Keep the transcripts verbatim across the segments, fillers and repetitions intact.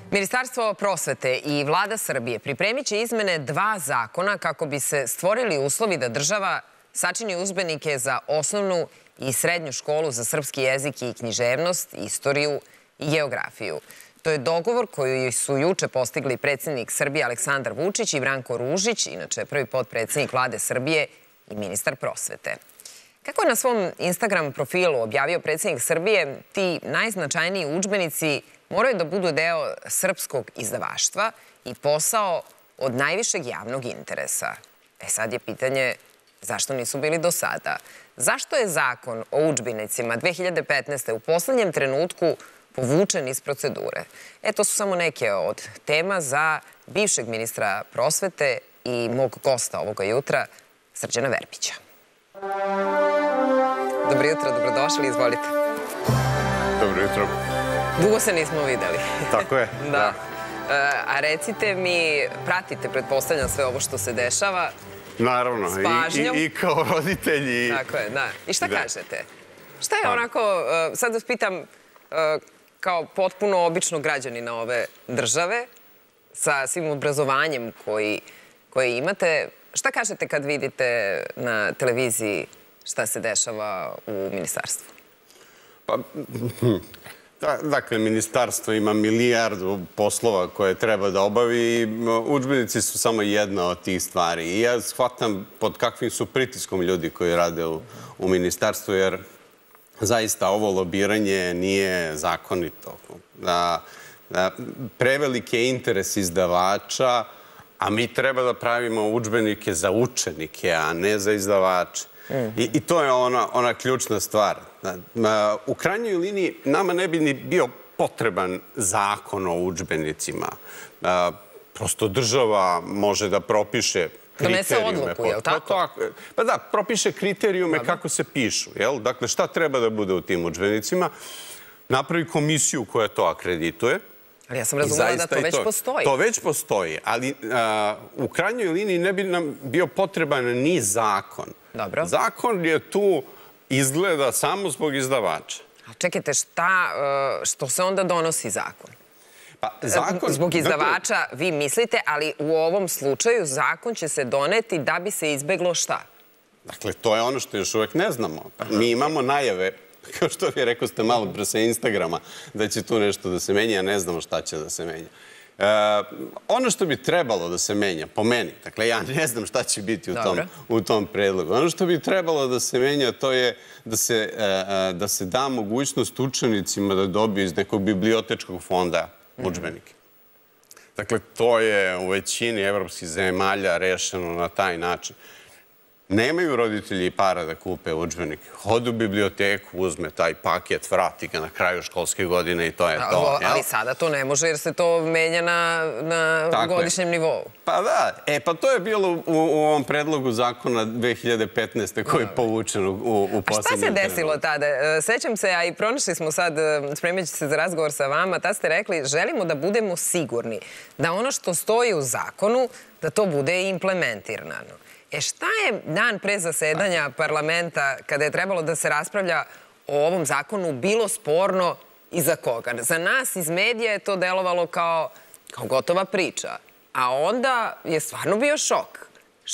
Ministarstvo prosvete i Vlada Srbije pripremit će izmene dva zakona kako bi se stvorili uslovi da država sačini udžbenike za osnovnu i srednju školu za srpski jezik i književnost, istoriju i geografiju. To je dogovor koji su juče postigli predsjednik Srbije Aleksandar Vučić i Branko Ružić, inače prvi potpredsjednik Vlade Srbije i ministar prosvete. Kako je na svom Instagram profilu objavio predsjednik Srbije, ti najznačajniji udžbenici moraju da budu deo srpskog izdavaštva i posao od najvišeg javnog interesa. E sad je pitanje zašto nisu bili do sada. Zašto je zakon o udžbenicima dve hiljade petnaeste. u poslednjem trenutku povučen iz procedure? E, to su samo neke od tema za bivšeg ministra prosvete i mog gosta ovoga jutra, Srđana Verbića. Dobro jutro, dobrodošli, izvolite. Dobro jutro. Dugo se nismo videli. Tako je, da. A recite mi, pratite, pretpostavljam, sve ovo što se dešava? Naravno, i kao roditelji. Tako je, da. I šta kažete? Šta je onako, sad vas pitam, kao potpuno običnog građanina ove države, sa svim obrazovanjem koji imate, šta kažete kad vidite na televiziji šta se dešava u ministarstvu? Pa, dakle, ministarstvo ima milijardu poslova koje treba da obavi i udžbenici su samo jedna od tih stvari. I ja shvatam pod kakvim su pritiskom ljudi koji rade u ministarstvu, jer zaista ovo lobiranje nije zakonito. Prevelik je interes izdavača, a mi treba da pravimo udžbenike za učenike, a ne za izdavače. I to je ona ključna stvar. U krajnjoj liniji nama ne bi ni bio potreban zakon o udžbenicima. Prosto država može da propiše kriterijume. Donese odluku, je li tako? Pa da, propiše kriterijume kako se pišu. Dakle, šta treba da bude u tim udžbenicima? Napravi komisiju koja to akredituje. Ali ja sam razumela da to već postoji. To već postoji, ali u krajnjoj liniji ne bi nam bio potreban ni zakon. Dobro. Zakon je tu izgleda samo zbog izdavača. A čekajte, što se onda donosi zakon? Zbog izdavača vi mislite, ali u ovom slučaju zakon će se doneti da bi se izbeglo šta? Dakle, to je ono što još uvek ne znamo. Mi imamo najave, kao što vi rekao ste malo pre sa Instagrama, da će tu nešto da se menja, a ne znamo šta će da se menja. Ono što bi trebalo da se menja, po meni, dakle, ja ne znam šta će biti u tom predlogu, ono što bi trebalo da se menja, to je da se da mogućnost učenicima da dobiju iz nekog bibliotečkog fonda udžbenike. Dakle, to je u većini evropskih zemalja rešeno na taj način. Nemaju roditelji para da kupe udžbenike. Ode u biblioteku, uzme taj paket, vrati ga na kraju školske godine i to je to. Ali sada to ne može jer se to menja na godišnjem nivou. Pa da. E, pa to je bilo u ovom predlogu zakona dve hiljade petnaeste. koji je povučen u poslednjem periodu. A šta se desilo tada? Sećam se, a i pronašli smo sad, spremajući se za razgovor sa vama, tad ste rekli želimo da budemo sigurni da ono što stoji u zakonu, da to bude implementirano. E šta je dan pre zasedanja parlamenta, kada je trebalo da se raspravlja o ovom zakonu, bilo sporno i za koga? Za nas iz medija je to delovalo kao gotova priča, a onda je stvarno bio šok.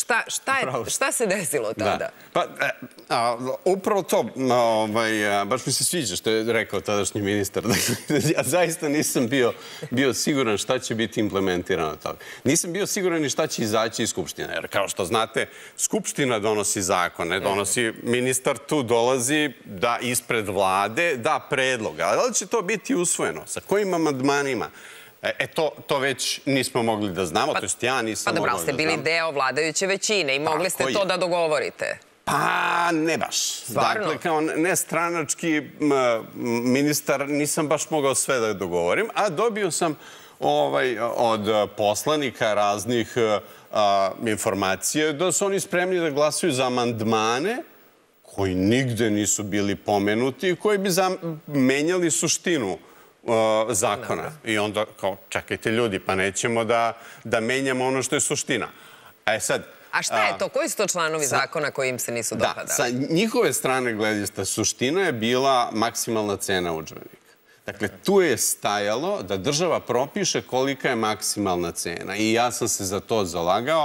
Šta se desilo tada? Pa, upravo to, baš mi se sviđa što je rekao tadašnji ministar. Ja zaista nisam bio siguran šta će biti implementirano toga. Nisam bio siguran ni šta će izaći iz Skupštine. Jer kao što znate, Skupština donosi zakon, ne donosi ministar, tu dolazi da ispred vlade da predloga. Ali da li će to biti usvojeno? Sa kojim amandmanima? E, to već nismo mogli da znamo, to jest ja nisam mogla da znam. Pa dobro, ali ste bili deo vladajuće većine i mogli ste to da dogovorite. Pa ne baš. Dakle, kao nestranački ministar nisam baš mogao sve da dogovorim, a dobio sam od poslanika raznih informacije da su oni spremni da glasaju za amandmane koji nigde nisu bili pomenuti i koji bi menjali suštinu zakona. I onda kao, čekajte ljudi, pa nećemo da menjamo ono što je suština. A sad... A šta je to? Koji su to članovi zakona koji im se nisu dopadali? Da, sa njihove strane gledišta suština je bila maksimalna cena udžbenika. Dakle, tu je stajalo da država propiše kolika je maksimalna cena. I ja sam se za to zalagao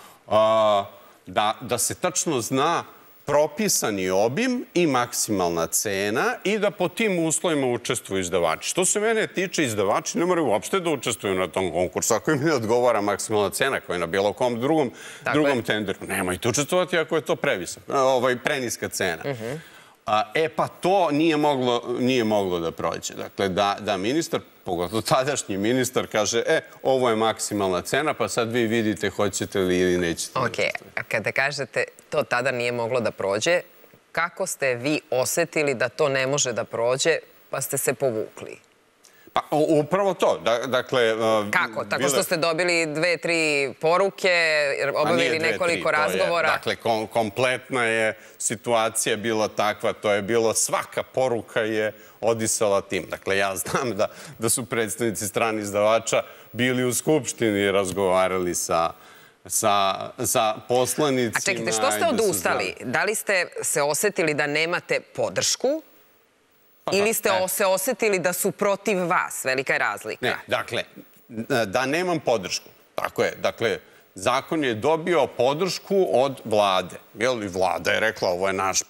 da se tačno zna propisani obim i maksimalna cena i da po tim uslovima učestvuju izdavači. Što se mene tiče, izdavači ne moraju uopšte da učestvuju na tom konkursu. Ako im ne odgovara maksimalna cena koja je na bilo kom drugom tenderu, nemojte učestvovati ako je to preniska cena. E pa to nije moglo da prođe. Dakle, da ministar, pogotovo tadašnji ministar, kaže, e, ovo je maksimalna cena, pa sad vi vidite hoćete li ili nećete. Ok, a kada kažete to tada nije moglo da prođe, kako ste vi osetili da to ne može da prođe, pa ste se povukli? Pa, upravo to. Dakle... Kako? Tako što ste dobili dve, tri poruke, obavili nekoliko razgovora? Dakle, kompletna je situacija bila takva. To je bilo, svaka poruka je odisala tim. Dakle, ja znam da su predstavnici strani izdavača bili u Skupštini i razgovarali sa sa poslanicima. A čekajte, što ste odustali? Da li ste se osetili da nemate podršku? Ili ste se osetili da su protiv vas? Velika je razlika. Ne, dakle, da nemam podršku. Tako je. Dakle, zakon je dobio podršku od vlade. I vlada je rekla, ovo je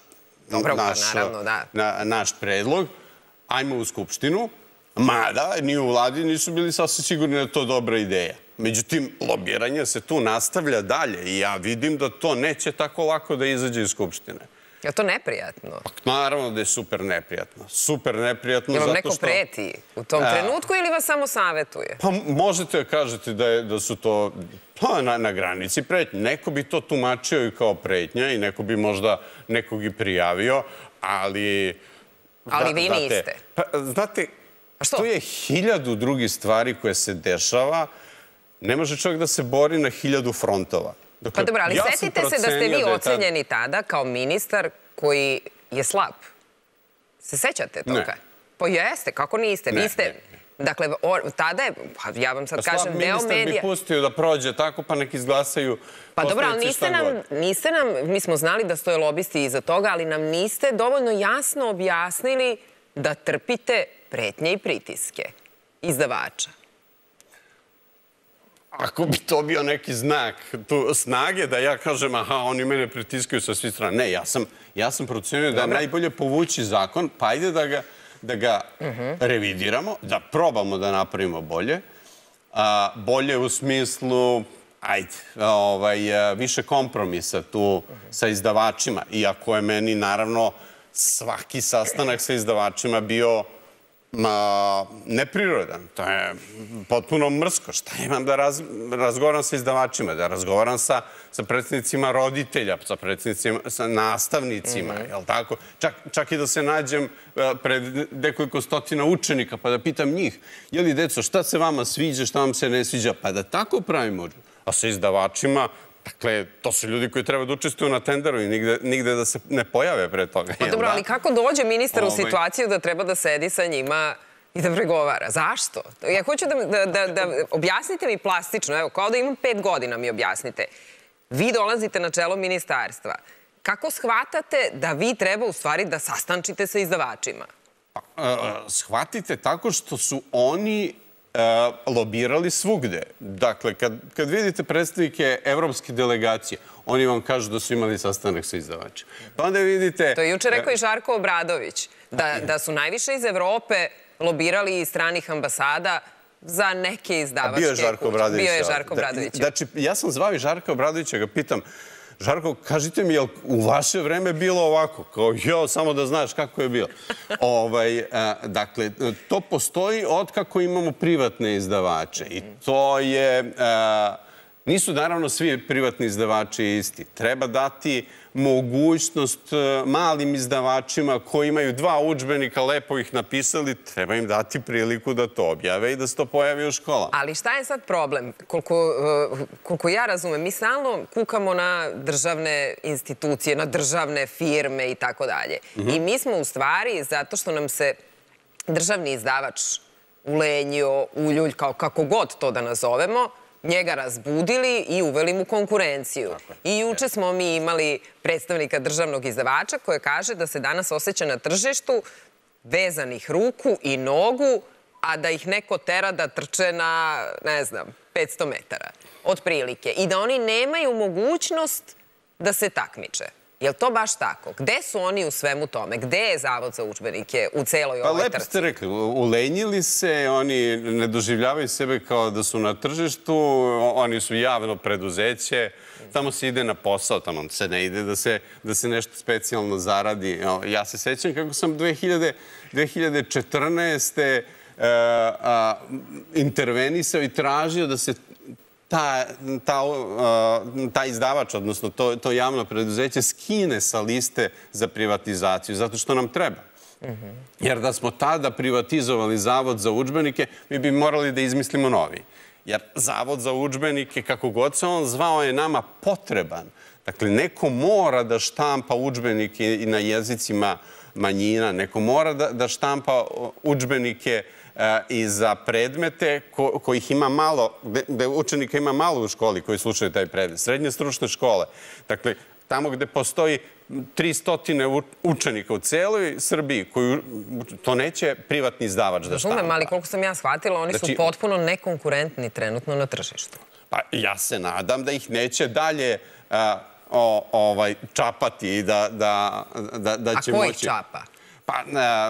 naš predlog. Ajmo u Skupštinu. Mada, ni u vladi nisu bili sasvim sigurni da je to dobra ideja. Međutim, lobiranje se tu nastavlja dalje i ja vidim da to neće tako lako da izađe iz Skupštine. Je li to neprijatno? Naravno da je super neprijatno. Super neprijatno zato što... Je li vam neko preti u tom trenutku ili vas samo savetuje? Pa možete da kažete da su to na granici pretnje. Neko bi to tumačio i kao pretnja i neko bi možda nekog i prijavio, ali... Ali vi niste. Znate, to je hiljadu drugih stvari koje se dešava. Ne može čovjek da se bori na hiljadu frontova. Pa dobro, ali setite se da ste vi ocenjeni tada kao ministar koji je slab. Se sećate toga? Pa jeste, kako niste? Vi ste, dakle, tada je, ja vam sad kažem, deo medija... Slab ministar bi pustio da prođe tako, pa nek izglasaju... Pa dobro, ali niste nam, mi smo znali da stoje lobisti iza toga, ali nam niste dovoljno jasno objasnili da trpite pretnje i pritiske izdavača. Ako bi to bio neki znak snage, da ja kažem, aha, oni mene pritiskaju sa svih strana. Ne, ja sam procenio da je najbolje povući zakon, pa ajde da ga revidiramo, da probamo da napravimo bolje. Bolje u smislu, ajde, više kompromisa tu sa izdavačima. Iako je meni, naravno, svaki sastanak sa izdavačima bio neprirodan. To je potpuno mrsko. Šta imam da razgovaram sa izdavačima? Da razgovaram sa predstavnicima roditelja, sa predstavnicima, sa nastavnicima, jel tako? Čak i da se nađem pred nekoliko stotina učenika pa da pitam njih, je li, deco, šta se vama sviđa, šta vam se ne sviđa? Pa da tako pravimo. A sa izdavačima, dakle, to su ljudi koji treba da učestvuju na tenderu i nigde da se ne pojave pre toga. Pa dobro, ali kako dođe ministar u situaciju da treba da sedi sa njima i da pregovara? Zašto? Ja hoću da objasnite mi plastično, evo, kao da imam pet godina mi objasnite. Vi dolazite na čelo ministarstva. Kako shvatate da vi treba u stvari da sastančite sa izdavačima? Shvatite tako što su oni lobirali svugde. Dakle, kad vidite predstavnike evropske delegacije, oni vam kažu da su imali sastanak sa izdavačima. Pa onda vidite... To je juče rekao i Žarko Obradović, da su najviše iz Evrope lobirali iz stranih ambasada za neke izdavačke... Bio je Žarko Obradović. Bio je Žarko Obradović. Znači, ja sam zvao i Žarka Obradovića, ga pitam, Žarko, kažite mi, je li u vaše vreme bilo ovako? Kao, jo, samo da znaš kako je bilo. Dakle, to postoji od kako imamo privatne izdavače. I to je... Nisu, naravno, svi privatni izdavači isti. Treba dati mogućnost malim izdavačima koji imaju dva udžbenika, lepo ih napisali, treba im dati priliku da to objave i da se to pojavi u školama. Ali šta je sad problem? Koliko ja razumem, mi stalno kukamo na državne institucije, na državne firme i tako dalje. I mi smo u stvari, zato što nam se državni izdavač ulenjio, uljuljkao, kako god to da nazovemo, njega razbudili i uveli mu konkurenciju. I juče smo mi imali predstavnika državnog izdavača koje kaže da se danas osjeća na tržištu vezanih ruku i nogu, a da ih neko tera da trče na, ne znam, petsto metara, otprilike. I da oni nemaju mogućnost da se takmiče. Je li to baš tako? Gde su oni u svemu tome? Gde je Zavod za udžbenike u celoj ovoj trci? Pa lepo ste rekli, ulenjili se, oni ne doživljavaju sebe kao da su na tržištu, oni su javno preduzeće, tamo se ide na posao, tamo se ne ide da se nešto specijalno zaradi. Ja se sećam kako sam dve hiljade četrnaeste. intervenisao i tražio da se taj izdavač, odnosno to javno preduzeće, skine sa liste za privatizaciju, zato što nam treba. Jer da smo tada privatizovali Zavod za udžbenike, mi bi morali da izmislimo novi. Jer Zavod za udžbenike, kako god se on zvao, je nama potreban. Dakle, neko mora da štampa udžbenike i na jezicima manjina, neko mora da štampa udžbenike i za predmete kojih ima malo, gde učenika ima malo u školi koji slušaju taj predmet. Srednje stručne škole. Dakle, tamo gde postoji tristo učenika u celoj Srbiji, to neće privatni izdavač da štampa. Razumem, ali koliko sam ja shvatila, oni su potpuno nekonkurentni trenutno na tržištu. Pa ja se nadam da ih neće dalje čapati i da će moći... A ko ih čapa? Pa,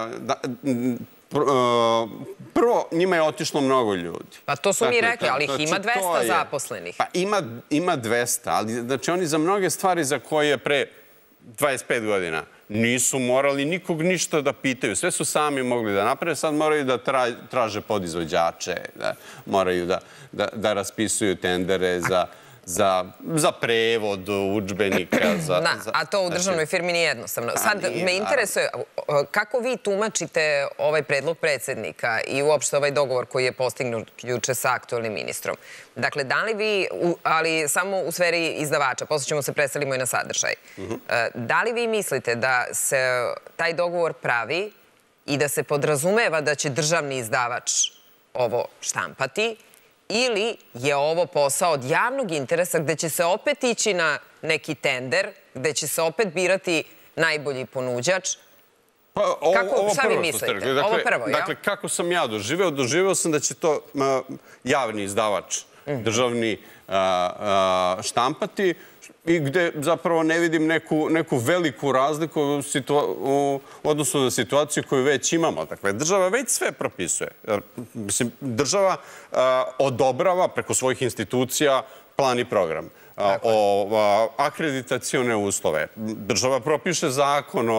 prvo, njima je otišlo mnogo ljudi. Pa to su mi rekli, ali ih ima dvesta zaposlenih. Pa ima dvesta, ali znači oni za mnoge stvari za koje pre dvadeset pet godina nisu morali nikog ništa da pitaju. Sve su sami mogli da naprave, sad moraju da traže podizvođače, moraju da raspisuju tendere za prevod udžbenika. A to u državnoj firmi nije jednostavno. Sad me interesuje kako vi tumačite ovaj predlog predsjednika i uopšte ovaj dogovor koji je postignut juče sa aktualnim ministrom. Dakle, da li vi, ali samo u sferi izdavača, posle ćemo se preselimo i na sadržaj, da li vi mislite da se taj dogovor pravi i da se podrazumeva da će državni izdavač ovo štampati, ili je ovo posao od javnog interesa gde će se opet ići na neki tender, gde će se opet birati najbolji ponuđač? Šta vi mislite? Ovo prvo, jel? Dakle, kako sam ja doživeo? Doživeo sam da će to javni izdavač, državni, štampati i gde zapravo ne vidim neku veliku razliku u odnosu na situaciju koju već imamo. Dakle, država već sve propisuje. Mislim, država odobrava preko svojih institucija plan i program, akreditacione uslove. Država propiše zakon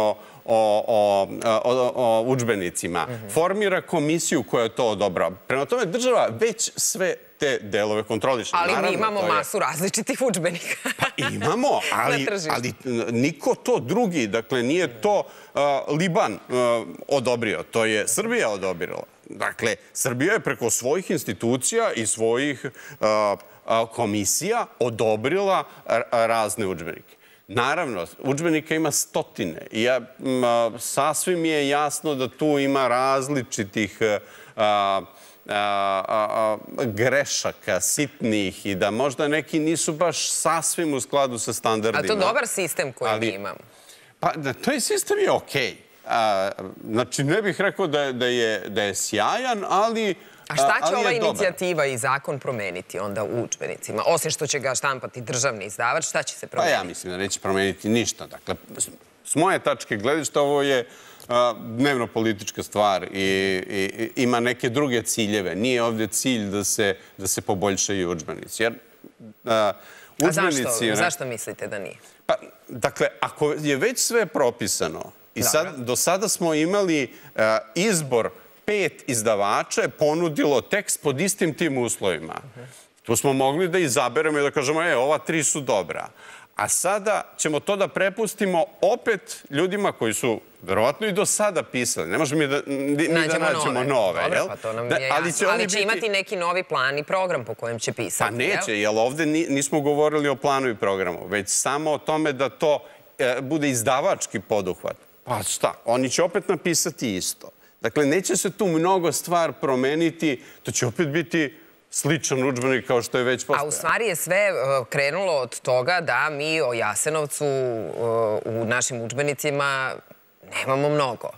o udžbenicima, formira komisiju koja to odobrava. Prema tome, država već sve te delove kontroliše. Ali mi imamo masu različitih udžbenika. Pa imamo, ali niko to drugi, dakle, nije to Liban odobrio, to je Srbija odobrila. Dakle, Srbija je preko svojih institucija i svojih komisija odobrila razne udžbenike. Naravno, udžbenika ima stotine i sasvim je jasno da tu ima različitih grešaka, sitnih i da možda neki nisu baš sasvim u skladu sa standardima. A to je dobar sistem koji mi imamo? Pa, taj sistem je okej. Znači, ne bih rekao da je sjajan, ali... A šta će ova inicijativa i zakon promeniti onda u udžbenicima? Osim što će ga štampati državni izdavač, šta će se promeniti? Pa ja mislim da neće promeniti ništa. Dakle, s moje tačke gledišta ovo je dnevno politička stvar i ima neke druge ciljeve. Nije ovdje cilj da se poboljšaju udžbenici. A zašto mislite da nije? Dakle, ako je već sve propisano i do sada smo imali izbor pet izdavača je ponudilo tekst pod istim tim uslovima. Tu smo mogli da izaberemo i da kažemo, e, ova tri su dobra. A sada ćemo to da prepustimo opet ljudima koji su verovatno i do sada pisali. Ne možemo mi da nađemo nove. Dobro, pa to nam je jasno. Ali će imati neki novi plan i program po kojem će pisati. Pa neće, jer ovde nismo govorili o planu i programu, već samo o tome da to bude izdavački poduhvat. Pa šta, oni će opet napisati isto. Dakle, neće se tu mnogo stvar promeniti, to će opet biti sličan udžbenik kao što je već postojao. A u stvari je sve krenulo od toga da mi o Jasenovcu u našim udžbenicima nemamo mnogo.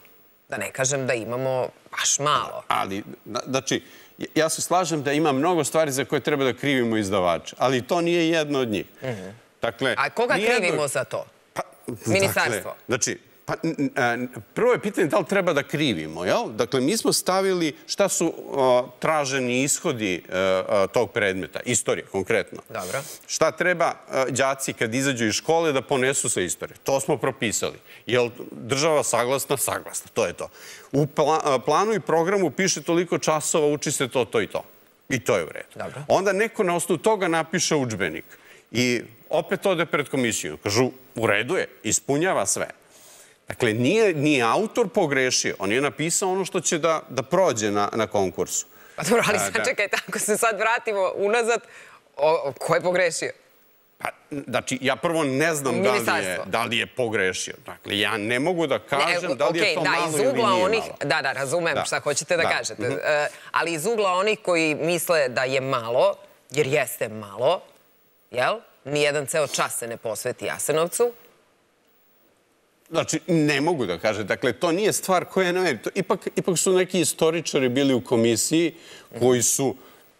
Da ne kažem da imamo baš malo. Ali, znači, ja se slažem da ima mnogo stvari za koje treba da krivimo izdavače, ali to nije jedno od njih. Dakle, a koga krivimo za to? Ministarstvo? Znači, pa, prvo je pitanje da li treba da krivimo, jel? Dakle, mi smo stavili šta su traženi ishodi tog predmeta, istorije konkretno. Dobro. Šta treba đaci kad izađu iz škole da ponesu sa istorije? To smo propisali. Jel država saglasna? Saglasna. To je to. U planu i programu piše toliko časova, uči se to, to i to. I to je u redu. Dobro. Onda neko na osnovu toga napiše udžbenik i opet ode pred komisiju. Kažu, u redu je, ispunjava sve. Dakle, nije autor pogrešio. On je napisao ono što će da prođe na konkursu. Pa dobro, ali sad čekajte, ako se sad vratimo unazad, ko je pogrešio? Znači, ja prvo ne znam da li je pogrešio. Dakle, ja ne mogu da kažem da li je to malo ili nije malo. Da, da, razumem šta hoćete da kažete. Ali iz ugla onih koji misle da je malo, jer jeste malo, jel? Nijedan ceo čas se ne posveti Jasenovcu. Znači, ne mogu da kažem. Dakle, to nije stvar koja je na meni. Ipak su neki istoričari bili u komisiji koji su,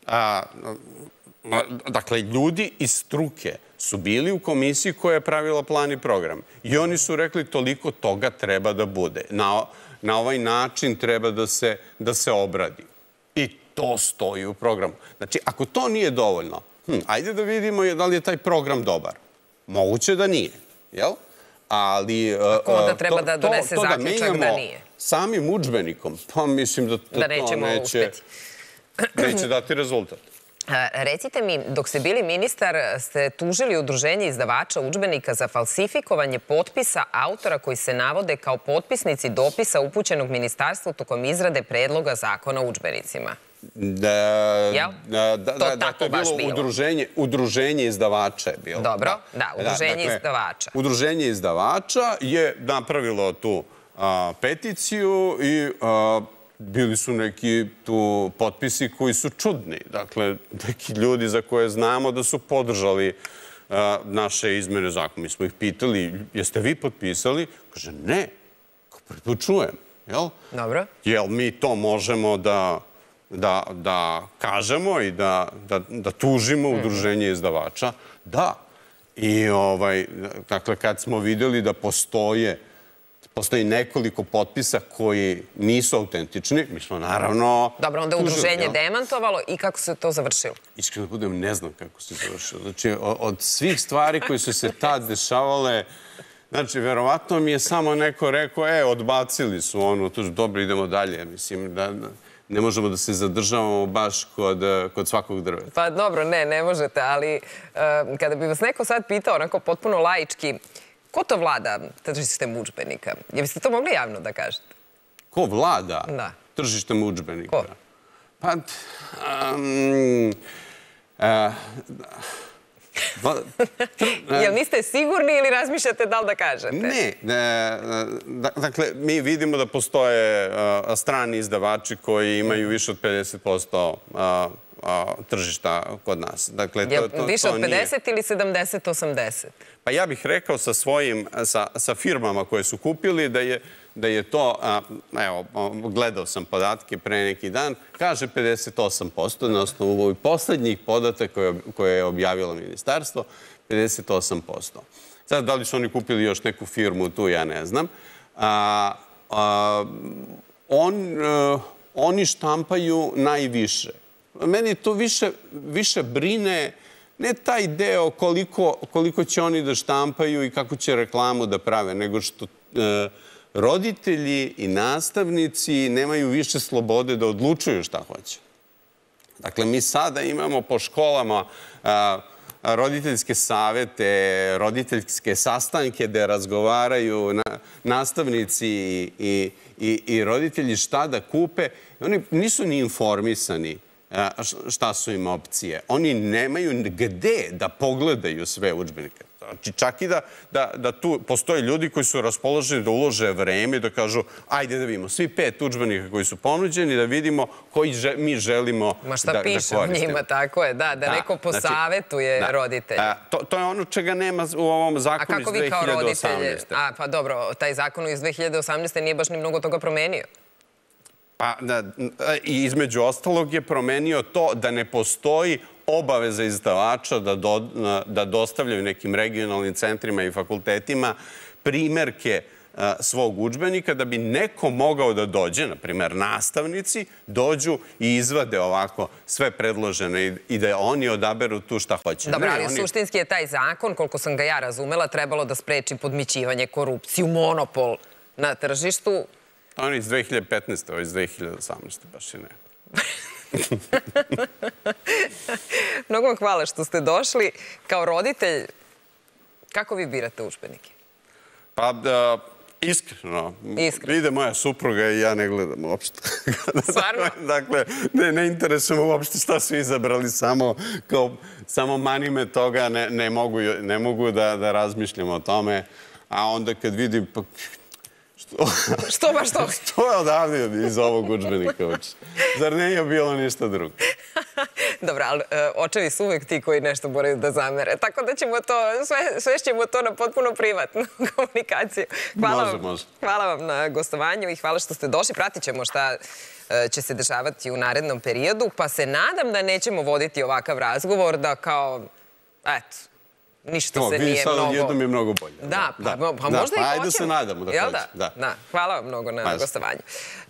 dakle, ljudi iz struke su bili u komisiji koja je pravila plan i program. I oni su rekli toliko toga treba da bude. Na ovaj način treba da se obradi. I to stoji u programu. Znači, ako to nije dovoljno, ajde da vidimo da li je taj program dobar. Moguće da nije, jel? Ali ako onda treba da donese zaključak da nije? Samim udžbenikom, pa mislim da to neće dati rezultat. Recite mi, dok ste bili ministar, ste tužili udruženje izdavača udžbenika za falsifikovanje potpisa autora koji se navode kao potpisnici dopisa upućenog ministarstvu tokom izrade predloga zakona o udžbenicima. Da, to je bilo udruženje izdavača. Dobro, da, udruženje izdavača. Udruženje izdavača je napravilo tu peticiju i bili su neki tu potpisi koji su čudni. Dakle, neki ljudi za koje znamo da su podržali naše izmene zakona. Mi smo ih pitali, jeste vi potpisali? Kaže, ne, prvi put čujem. Dobro. Jel mi to možemo da da kažemo i da tužimo udruženje izdavača? Da. I dakle, kad smo vidjeli da postoje postoji nekoliko potpisa koji nisu autentični, mi smo naravno... Dobro, onda udruženje demantovalo i kako se to završilo? Iskreno da budem, ne znam kako se završilo. Znači, od svih stvari koje su se tad dešavale, znači, verovatno mi je samo neko rekao, e, odbacili su ono, to je dobro, idemo dalje. Mislim, da ne možemo da se zadržavamo baš kod svakog drveta. Pa dobro, ne, ne možete, ali kada bi vas neko sad pitao, onako potpuno laički, ko to vlada tržištem udžbenika? Je biste to mogli javno da kažete? Ko vlada tržištem udžbenika? Ko? Pa... Jel niste sigurni ili razmišljate da li da kažete? Ne. Dakle, mi vidimo da postoje strani izdavači koji imaju više od pedeset posto tržišta kod nas. Više od pedeset ili sedamdeset osamdeset? Pa ja bih rekao sa svojim, sa firmama koje su kupili da je to, evo, gledao sam podatke pre neki dan, kaže pedeset osam posto na osnovu ovih poslednjih podataka koje je objavilo ministarstvo, pedeset osam posto. Sad, da li su oni kupili još neku firmu tu, ja ne znam. Oni štampaju najviše. Meni to više brine ne taj deo koliko će oni da štampaju i kako će reklamu da prave, nego što roditelji i nastavnici nemaju više slobode da odlučuju šta hoće. Dakle, mi sada imamo po školama roditeljske savete, roditeljske sastanke gde razgovaraju nastavnici i roditelji šta da kupe. Oni nisu ni informisani šta su im opcije. Oni nemaju gde da pogledaju sve udžbenike. Znači, čak i da, da, da tu postoje ljudi koji su raspoloženi da ulože vreme i da kažu ajde da vidimo svi pet udžbenika koji su ponuđeni, da vidimo koji že, mi želimo da, Ma šta da piše koristimo. o njima, tako je, da, da, da neko posavetuje znači, roditelje. Da. To, to je ono čega nema u ovom zakonu iz dve hiljade osamnaeste. A kako vi kao roditelje? A, pa dobro, taj zakon iz dve hiljade osamnaeste nije baš ni mnogo toga promenio. Pa, da, i između ostalog je promenio to da ne postoji obaveza izdavača da, do, da dostavljaju nekim regionalnim centrima i fakultetima primerke a, svog udžbenika, da bi neko mogao da dođe, na primer nastavnici, dođu i izvade ovako sve predložene i, i da oni odaberu tu šta hoće. Dobro, ne, ali oni... suštinski je taj zakon, koliko sam ga ja razumela, trebalo da spreči podmićivanje, korupciju, monopol na tržištu. On je iz dve hiljade petnaeste, ovo je iz dve hiljade osamnaeste, baš i ne. Mnogo vam hvala što ste došli. Kao roditelj, kako vi birate udžbenike? Pa, da, iskreno. Iskreno. Ide moja supruga i ja ne gledam uopšte. Stvarno? Dakle, ne, ne interesuje me uopšte šta su izabrali, samo, kao, samo mani me toga, ne, ne mogu, ne mogu da, da razmišljam o tome. A onda kad vidim... Pa, Što? Što baš to? Što je odavde iz ovog udžbenika uči? Zar ne je bilo ništa drugo? Dobro, ali očevi su uvek ti koji nešto moraju da zamere. Tako da ćemo to, sve, sve ćemo to na potpuno privatnu komunikaciju. Hvala može, vam, može. Hvala vam na gostovanju i hvala što ste došli. Pratit ćemo šta će se dešavati u narednom periodu, pa se nadam da nećemo voditi ovakav razgovor, da kao, eto, ništa se nije mnogo... Sad jednom je mnogo bolje. Da, pa možda i hoćemo. Ajde se nadamo da hoće. Da, hvala vam mnogo na gostovanju.